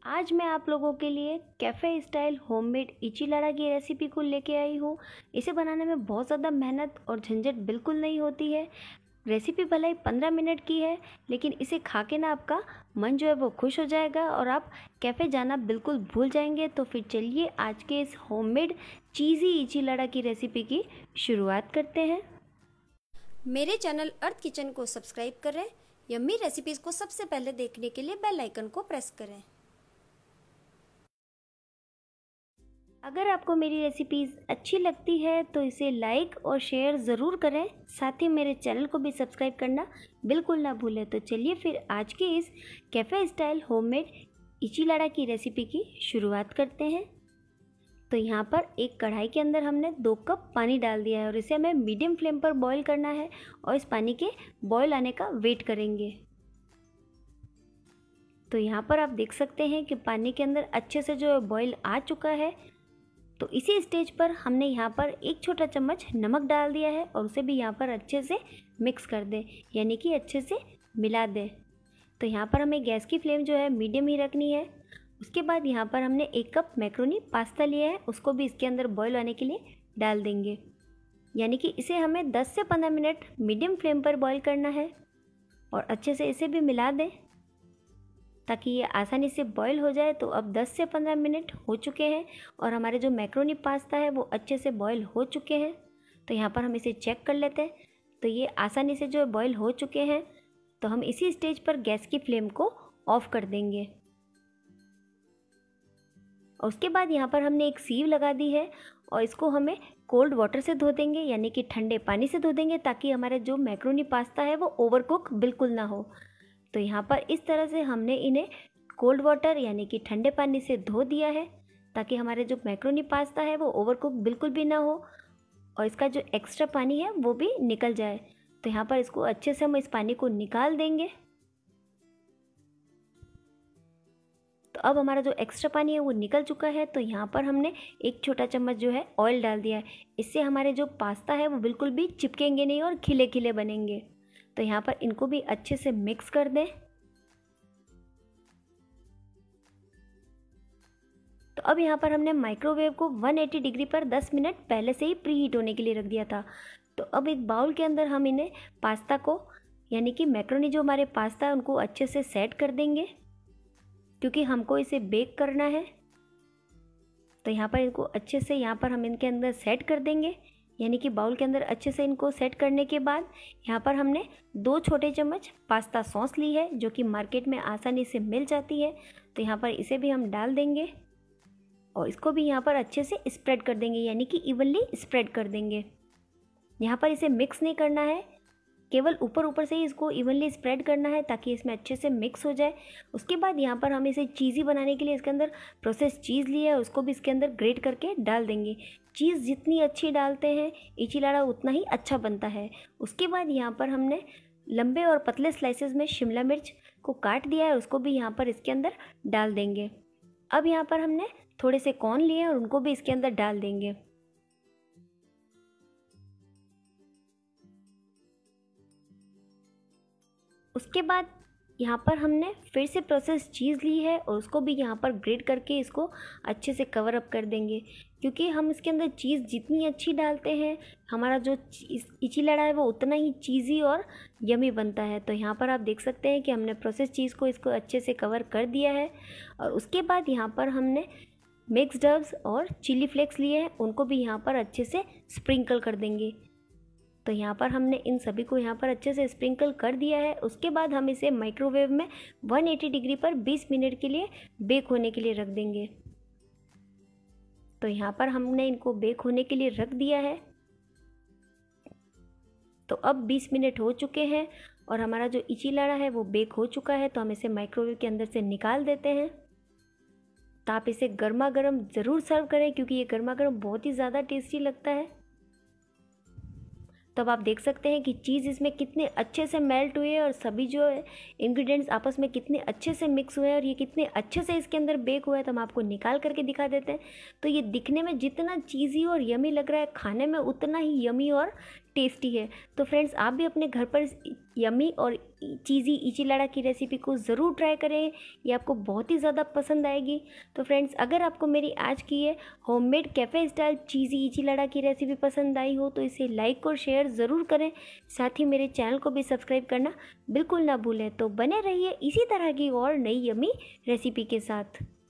आज मैं आप लोगों के लिए कैफ़े स्टाइल होममेड इचिलाड़ा की रेसिपी को लेके आई हूँ। इसे बनाने में बहुत ज़्यादा मेहनत और झंझट बिल्कुल नहीं होती है। रेसिपी भले ही 15 मिनट की है, लेकिन इसे खा के ना आपका मन जो है वो खुश हो जाएगा और आप कैफ़े जाना बिल्कुल भूल जाएंगे। तो फिर चलिए आज के इस होममेड चीज़ी इचिलाड़ा की रेसिपी की शुरुआत करते हैं। मेरे चैनल अर्थ किचन को सब्सक्राइब करें। यम्मी रेसिपीज़ को सबसे पहले देखने के लिए बेल आइकन को प्रेस करें। अगर आपको मेरी रेसिपीज़ अच्छी लगती है तो इसे लाइक और शेयर ज़रूर करें। साथ ही मेरे चैनल को भी सब्सक्राइब करना बिल्कुल ना भूलें। तो चलिए फिर आज की इस कैफ़े स्टाइल होममेड इचिलाड़ा की रेसिपी की शुरुआत करते हैं। तो यहाँ पर एक कढ़ाई के अंदर हमने 2 कप पानी डाल दिया है और इसे हमें मीडियम फ्लेम पर बॉईल करना है और इस पानी के बॉईल आने का वेट करेंगे। तो यहाँ पर आप देख सकते हैं कि पानी के अंदर अच्छे से जो है बॉईल आ चुका है। तो इसी स्टेज पर हमने यहाँ पर 1 छोटा चम्मच नमक डाल दिया है और उसे भी यहाँ पर अच्छे से मिक्स कर दें, यानी कि अच्छे से मिला दें। तो यहाँ पर हमें गैस की फ्लेम जो है मीडियम ही रखनी है। उसके बाद यहाँ पर हमने 1 कप मैक्रोनी पास्ता लिया है, उसको भी इसके अंदर बॉईल होने के लिए डाल देंगे, यानी कि इसे हमें 10 से 15 मिनट मीडियम फ्लेम पर बॉईल करना है और अच्छे से इसे भी मिला दें ताकि ये आसानी से बॉईल हो जाए। तो अब 10 से 15 मिनट हो चुके हैं और हमारे जो मैक्रोनी पास्ता है वो अच्छे से बॉईल हो चुके हैं। तो यहाँ पर हम इसे चेक कर लेते हैं। तो ये आसानी से जो बॉईल हो चुके हैं। तो हम इसी स्टेज पर गैस की फ्लेम को ऑफ कर देंगे और उसके बाद यहाँ पर हमने एक सीव लगा दी है और इसको हमें कोल्ड वाटर से धो देंगे, यानी कि ठंडे पानी से धो देंगे, ताकि हमारे जो मैक्रोनी पास्ता है वो ओवरकुक बिल्कुल ना हो। तो यहाँ पर इस तरह से हमने इन्हें कोल्ड वाटर यानी कि ठंडे पानी से धो दिया है ताकि हमारे जो मैक्रोनी पास्ता है वो ओवरकुक बिल्कुल भी ना हो और इसका जो एक्स्ट्रा पानी है वो भी निकल जाए। तो यहाँ पर इसको अच्छे से हम इस पानी को निकाल देंगे। तो अब हमारा जो एक्स्ट्रा पानी है वो निकल चुका है। तो यहाँ पर हमने 1 छोटा चम्मच जो है ऑयल डाल दिया है। इससे हमारे जो पास्ता है वो बिल्कुल भी चिपकेंगे नहीं और खिले खिले बनेंगे। तो यहाँ पर इनको भी अच्छे से मिक्स कर दें। तो अब यहाँ पर हमने माइक्रोवेव को 180 डिग्री पर 10 मिनट पहले से ही प्री हीट होने के लिए रख दिया था। तो अब एक बाउल के अंदर हम इन्हें पास्ता को, यानी कि मैक्रोनी जो हमारे पास्ता है उनको अच्छे से सेट कर देंगे, क्योंकि हमको इसे बेक करना है। तो यहाँ पर इनको अच्छे से यहाँ पर हम इनके अंदर सेट कर देंगे, यानी कि बाउल के अंदर अच्छे से इनको सेट करने के बाद यहाँ पर हमने 2 छोटे चम्मच पास्ता सॉस ली है, जो कि मार्केट में आसानी से मिल जाती है। तो यहाँ पर इसे भी हम डाल देंगे और इसको भी यहाँ पर अच्छे से स्प्रेड कर देंगे, यानी कि इवनली स्प्रेड कर देंगे। यहाँ पर इसे मिक्स नहीं करना है, केवल ऊपर ऊपर से ही इसको इवनली स्प्रेड करना है ताकि इसमें अच्छे से मिक्स हो जाए। उसके बाद यहाँ पर हम इसे चीज़ी बनाने के लिए इसके अंदर प्रोसेस चीज़ लिया है, उसको भी इसके अंदर ग्रेट करके डाल देंगे। चीज़ जितनी अच्छी डालते हैं इचिलाड़ा उतना ही अच्छा बनता है। उसके बाद यहाँ पर हमने लंबे और पतले स्लाइसेस में शिमला मिर्च को काट दिया है, उसको भी यहाँ पर इसके अंदर डाल देंगे। अब यहाँ पर हमने थोड़े से कॉर्न लिए और उनको भी इसके अंदर डाल देंगे। उसके बाद यहाँ पर हमने फिर से प्रोसेस चीज़ ली है और उसको भी यहाँ पर ग्रेट करके इसको अच्छे से कवर अप कर देंगे, क्योंकि हम इसके अंदर चीज़ जितनी अच्छी डालते हैं हमारा जो इचिलाड़ा है वो उतना ही चीज़ी और यमी बनता है। तो यहाँ पर आप देख सकते हैं कि हमने प्रोसेस चीज़ को इसको अच्छे से कवर कर दिया है और उसके बाद यहाँ पर हमने मिक्स्ड हर्ब्स और चिली फ्लेक्स लिए हैं, उनको भी यहाँ पर अच्छे से स्प्रिंकल कर देंगे। तो यहाँ पर हमने इन सभी को यहाँ पर अच्छे से स्प्रिंकल कर दिया है। उसके बाद हम इसे माइक्रोवेव में 180 डिग्री पर 20 मिनट के लिए बेक होने के लिए रख देंगे। तो यहाँ पर हमने इनको बेक होने के लिए रख दिया है। तो अब 20 मिनट हो चुके हैं और हमारा जो इचिलाड़ा है वो बेक हो चुका है। तो हम इसे माइक्रोवेव के अंदर से निकाल देते हैं। तो आप इसे गर्मा गर्म ज़रूर सर्व करें, क्योंकि ये गर्मा गर्म बहुत ही ज़्यादा टेस्टी लगता है। तब आप देख सकते हैं कि चीज़ इसमें कितने अच्छे से मेल्ट हुए और सभी जो इंग्रेडिएंट्स आपस में कितने अच्छे से मिक्स हुए और ये कितने अच्छे से इसके अंदर बेक हुआ है। तो हम आपको निकाल करके दिखा देते हैं। तो ये दिखने में जितना चीज़ी और यमी लग रहा है, खाने में उतना ही यमी और टेस्टी है। तो फ्रेंड्स आप भी अपने घर पर यम्मी और चीज़ी इचीलाडा की रेसिपी को ज़रूर ट्राई करें, ये आपको बहुत ही ज़्यादा पसंद आएगी। तो फ्रेंड्स अगर आपको मेरी आज की ये homemade cafe style cheesy enchilada की रेसिपी पसंद आई हो तो इसे लाइक और शेयर ज़रूर करें, साथ ही मेरे चैनल को भी सब्सक्राइब करना बिल्कुल ना भूलें। तो बने रहिए इसी तरह की और नई यम्मी रेसिपी के साथ।